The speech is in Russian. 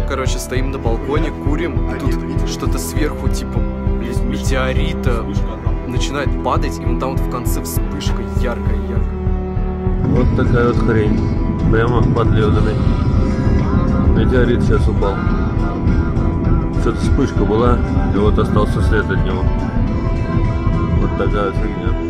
короче, стоим на балконе, курим, и тут что-то сверху, типа, метеорита начинает падать, и вон там вот в конце вспышка яркая-яркая. Вот такая вот хрень. Прямо под Лёдиной. Метеорит сейчас упал. Что-то вспышка была, и вот остался след от него. Вот такая вот фигня.